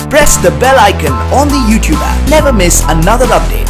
Press the bell icon on the YouTube app. Never miss another update.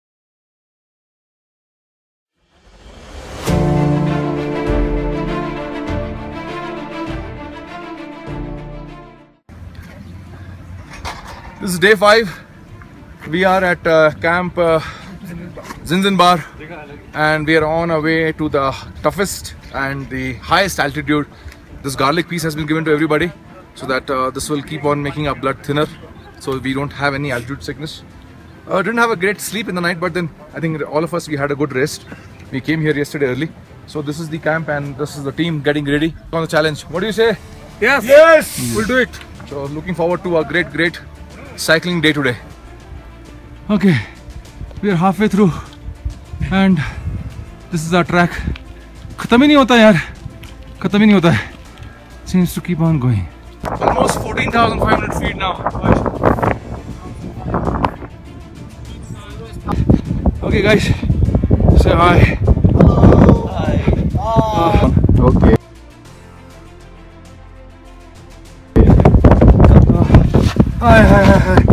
This is day 5. We are at Camp Zhingzhing Bar and we are on our way to the toughest and the highest altitude. This garlic piece has been given to everybody so that this will keep on making our blood thinner so we don't have any altitude sickness. Didn't have a great sleep in the night, but then I think all of us, we had a good rest. We came here yesterday early. So this is the camp and this is the team getting ready on the challenge. What do you say? Yes! Yes! We'll do it. So looking forward to a great cycling day today. Okay, we are halfway through and this is our track. खत्म ही नहीं होता यार, खत्म ही नहीं होता है. Seems to keep on going. Almost 14,500 feet now. Okay guys, say hi. Hello. Hi. Okay. Hi.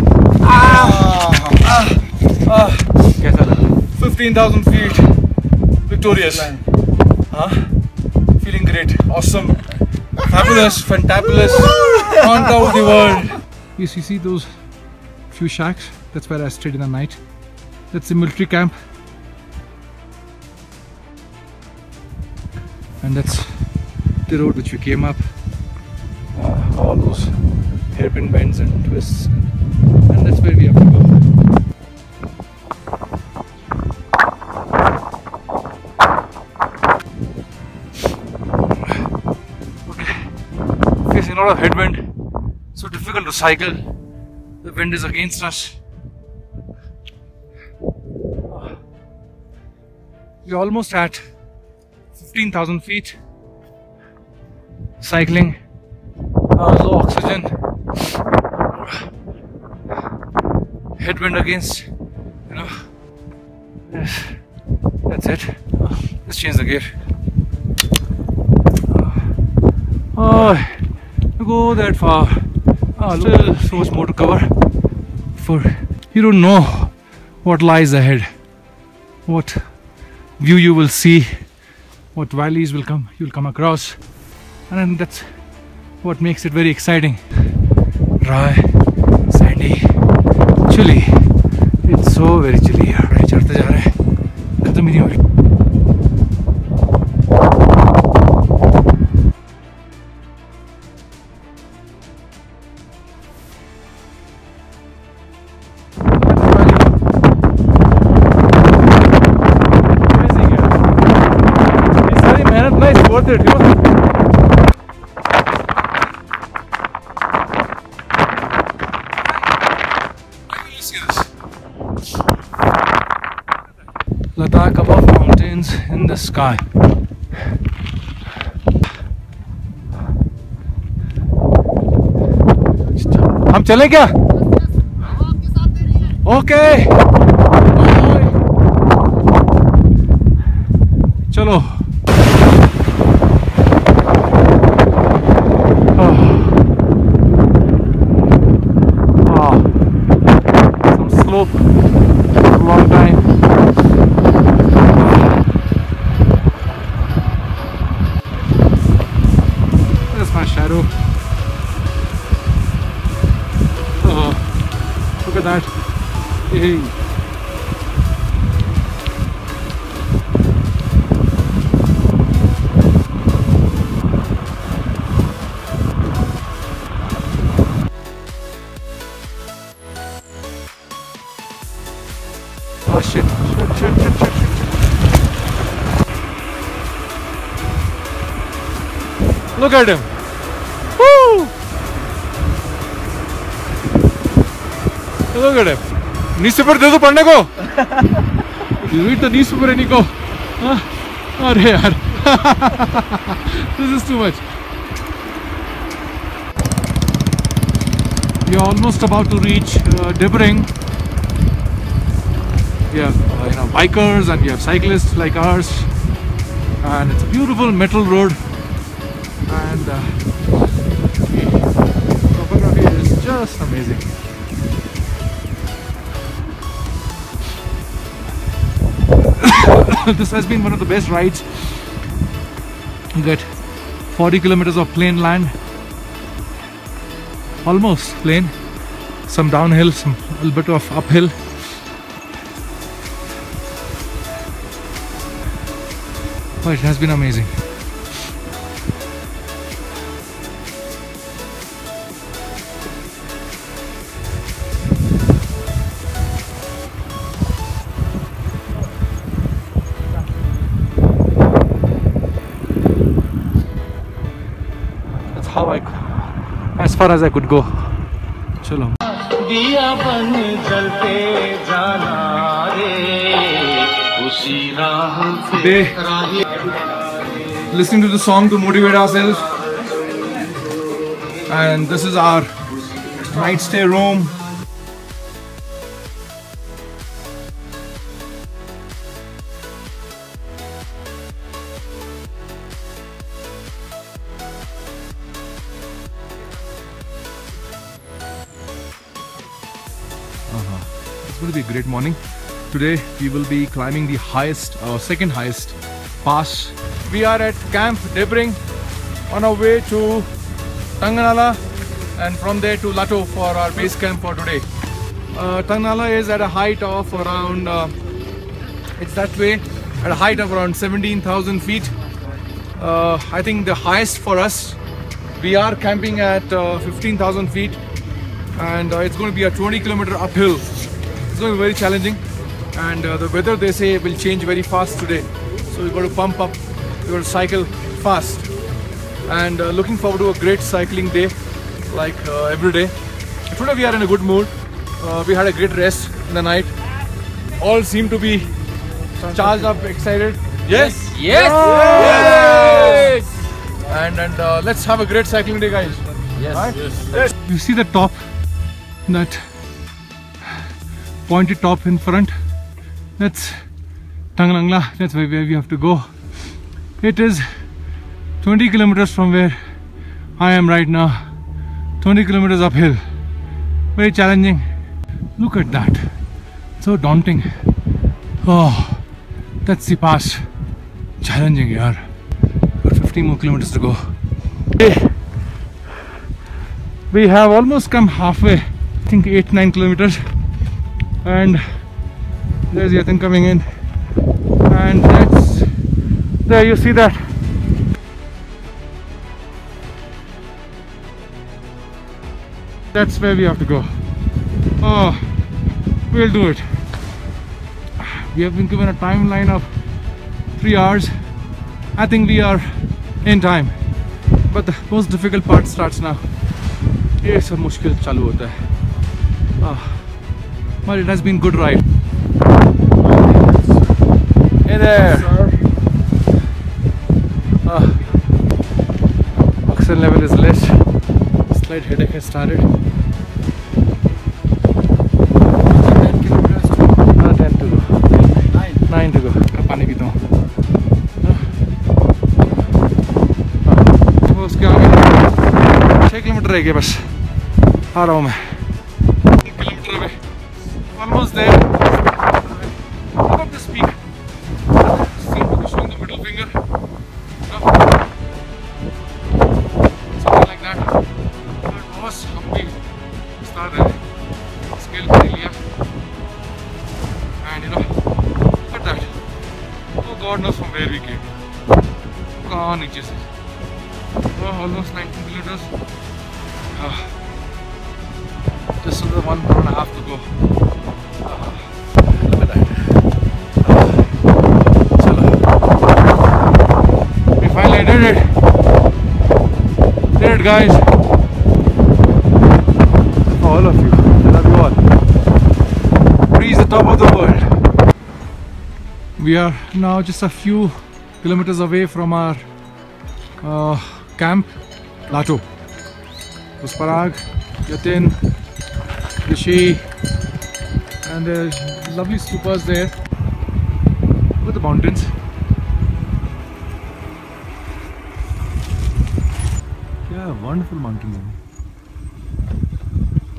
कैसा लगा? 15,000 feet, victorious. Feeling great, awesome, fabulous, fantabulous, on top of the world. You see those few shacks? That's where I stayed in the night. That's the military camp. And that's the road which we came up. All those hairpin bends and twists. And that's where we have to go. Facing a lot of headwind, so difficult to cycle. The wind is against us. We're almost at 15,000 feet. Cycling, low oxygen, headwind against, yes, that's it. Let's change the gear. Go that far. Still so much more to cover. For you don't know what lies ahead, what view you will see, what valleys you'll come across, and then that's what makes it very exciting. Dry, sandy, chilly. It's so very chilly here. चढ़ते जा रहे हैं, खत्म ही नहीं हो रही. Worth it, Ladakh above mountains in the sky. हम चलें क्या? ओके, चलो. Some slope, long time. That's my shadow. Look at that. Hey. Oh shit. Look at him. Woo! Look at him. Newspaper दे दो पढ़ने को. You read the newspaper Nico. अरे यार. This is too much. We are almost about to reach Dibring. We have bikers and we have cyclists like ours, and it's a beautiful metal road, and the topography is just Just amazing. This has been one of the best rides. You get 40 kilometers of plain land, almost plain, some downhill, some a little bit of uphill. But it has been amazing. That's how as far as I could go. Chalo. Today, listening to the song to motivate ourselves, and this is our night stay room. It's going to be a great morning. Today we will be climbing the highest, second highest pass. We are at Camp Zhingzhing on our way to Tanglanala and from there to Latto for our base camp for today. Tanglanala is at a height of around, it's that way, at a height of around 17,000 feet. I think the highest for us, we are camping at 15,000 feet, and it's going to be a 20-kilometer uphill. It's going to be very challenging, and the weather, they say, will change very fast today. So we've got to pump up, we've got to cycle fast, and looking forward to a great cycling day like every day. Today we are in a good mood. We had a great rest in the night. All seem to be charged up, excited. Yes? Yes! Yes! And let's have a great cycling day, guys. Yes, right? yes. You see the top, that pointed top in front? That's Tanglanala. That's where we have to go. It is 20 kilometers from where I am right now. 20 kilometers uphill. Very challenging. Look at that. So daunting. Oh, that's the pass. Challenging, yaar. Got 50 more kilometers to go. Okay. We have almost come halfway. I think 8-9 kilometers. And there's Yatin coming in. And that's there, you see that. That's where we have to go. Oh, we'll do it. We have been given a timeline of 3 hours. I think we are in time. But the most difficult part starts now. ये सब मुश्किल चालू होता है. But it has been good ride. Hey there. Oxygen level is less. Slight headache has started. 10 kilometers to 10 to go. 9 to go. पानी पीता हूँ. उसके आगे 6 किलोमीटर रह गए बस. आ रहा हूँ मैं. किलोमीटर में. Almost there. Look at this peak. Seem to be showing the middle finger. Something like that. But boss, हम भी start रहे हैं. Scale कर लिया. And you know, look at that. Oh God knows from where we came. कहाँ नीचे से. Almost 19 kilometers. Just another 1.5 to go. Look at that. We finally did it. Did it, guys. For all of you. I love you all. Reach the top of the world. We are now just a few kilometers away from our camp, Latto. Pusparag, Yatin, Rishi, and there's lovely stupas there. Look at the mountains. Yeah, wonderful mountains.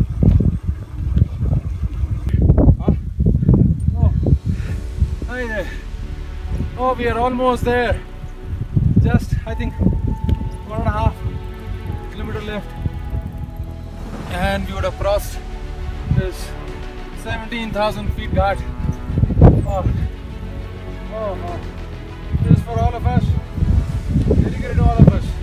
Oh, we are almost there. Just, I think, 1.5 kilometer left. And we would have crossed this 17,000 feet ghat. Oh. Oh, oh. This is for all of us. Dedicated to all of us.